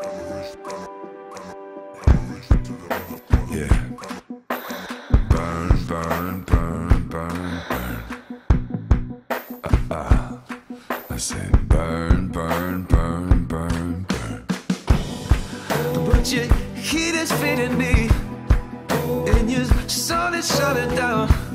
Yeah. Burn, burn, burn, burn, burn. I said burn, burn, burn, burn, burn. But your heat is fading me, and your sun is shutting down.